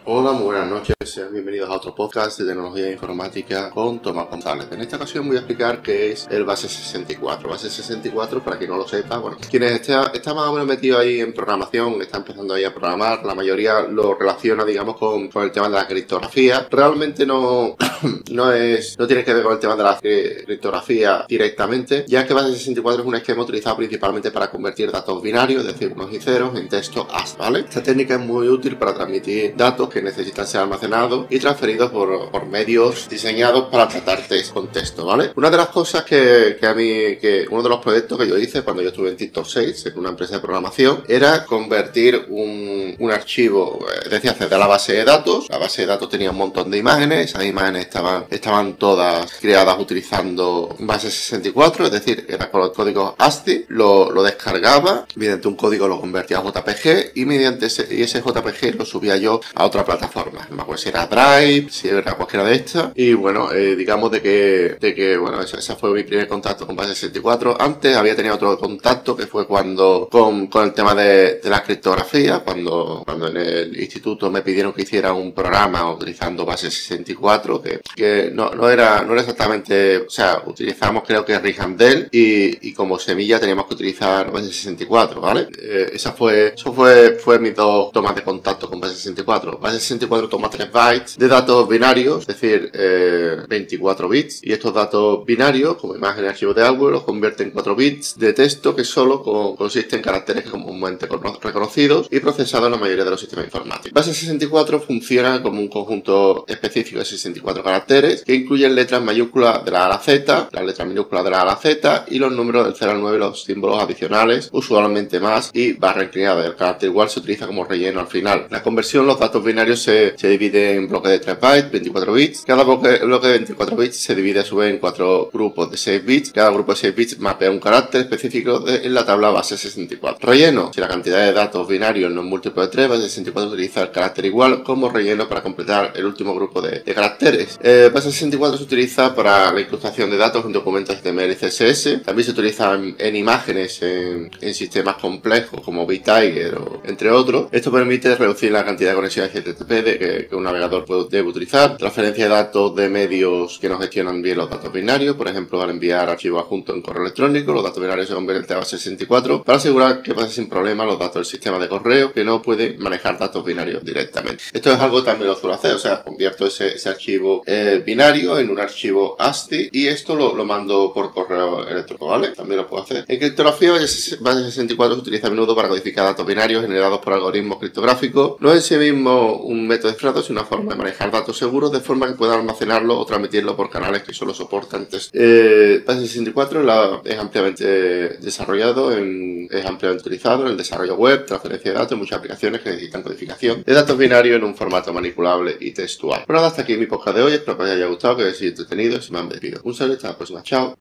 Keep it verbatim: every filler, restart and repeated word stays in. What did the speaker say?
Hola, muy buenas noches, sean bienvenidos a otro podcast de tecnología informática con Tomás González. En esta ocasión voy a explicar qué es el Base sesenta y cuatro. Base sesenta y cuatro, para quien no lo sepa, bueno, quienes está, está más o menos metido ahí en programación, está empezando ahí a programar, la mayoría lo relaciona, digamos, con, con el tema de la criptografía. Realmente no, no es, no tiene que ver con el tema de la criptografía directamente, ya que Base sesenta y cuatro es un esquema utilizado principalmente para convertir datos binarios, es decir, unos y ceros, en texto A S C I I, ¿vale? Esta técnica es muy útil para transmitir datos que necesitan ser almacenados y transferidos por, por medios diseñados para tratar text con texto, ¿vale? Una de las cosas que, que a mí, que uno de los proyectos que yo hice cuando yo estuve en TikTok seis, en una empresa de programación, era convertir un, un archivo, es decir, acceder a la base de datos. La base de datos tenía un montón de imágenes, esas imágenes estaban, estaban todas creadas utilizando Base sesenta y cuatro, es decir, era con el código A S C I I, lo, lo descargaba, mediante un código lo convertía a J P G y mediante ese, y ese J P G lo subía yo a otra plataforma, no me acuerdo si era Drive, si era cualquiera de estas, y bueno, eh, digamos de que, de que bueno, ese, ese fue mi primer contacto con Base sesenta y cuatro. Antes había tenido otro contacto que fue cuando, con, con el tema de, de la criptografía, cuando, cuando en el instituto me pidieron que hiciera un programa utilizando Base sesenta y cuatro, que, que no, no era, no era exactamente, o sea, utilizamos creo que Rigandel y, y como semilla teníamos que utilizar Base sesenta y cuatro, ¿vale? Eh, esa fue, eso fue, fue mis dos tomas de contacto con Base sesenta y cuatro. Base sesenta y cuatro toma tres bytes de datos binarios, es decir, eh, veinticuatro bits, y estos datos binarios, como imagen y archivo de audio, los convierte en cuatro bits de texto que solo con, consiste en caracteres comúnmente reconocidos y procesados en la mayoría de los sistemas informáticos. Base sesenta y cuatro funciona como un conjunto específico de sesenta y cuatro caracteres que incluyen letras mayúsculas de la A a la Z, las letras minúsculas de la A a la Z y los números del cero al nueve, los símbolos adicionales, usualmente más, y barra inclinada. El carácter igual se utiliza como relleno al final. La conversión, los datos binarios se, se divide en bloques de tres bytes, veinticuatro bits. Cada bloque, bloque de veinticuatro bits se divide a su vez en cuatro grupos de seis bits. Cada grupo de seis bits mapea un carácter específico de, en la tabla base sesenta y cuatro. Relleno. Si la cantidad de datos binarios no es múltiplo de tres, Base sesenta y cuatro utiliza el carácter igual como relleno para completar el último grupo de, de caracteres. Eh, Base sesenta y cuatro se utiliza para la incrustación de datos en documentos H T M L y C S S. También se utiliza en, en imágenes en, en sistemas complejos como BitTiger o entre otros. Esto permite reducir la cantidad de conexiones H T T P de que, que un navegador puede, debe utilizar. Transferencia de datos de medios que no gestionan bien los datos binarios, por ejemplo, al enviar archivos adjuntos en correo electrónico, los datos binarios se convierten a Base sesenta y cuatro para asegurar que pase sin problema los datos del sistema de correo que no puede manejar datos binarios directamente. Esto es algo que también lo suelo hacer, o sea, convierto ese, ese archivo eh, binario en un archivo A S C I I y esto lo, lo mando por correo electrónico, ¿vale? También lo puedo hacer. En criptografía, Base sesenta y cuatro se utiliza a menudo para codificar datos binarios generados por algoritmos criptográficos. No es en sí mismo un método de cifrado, sino una forma de manejar datos seguros de forma que puedan almacenarlo o transmitirlo por canales que solo soportan texto. Eh, Base sesenta y cuatro la, es ampliamente desarrollado, en, es ampliamente utilizado en el desarrollo web, transferencia de datos, muchas aplicaciones que necesitan codificación de datos binarios en un formato manipulable y textual. Bueno, hasta aquí mi podcast de hoy, espero que os haya gustado, que os haya entretenido y se me han despido. Un saludo, hasta la próxima, chao.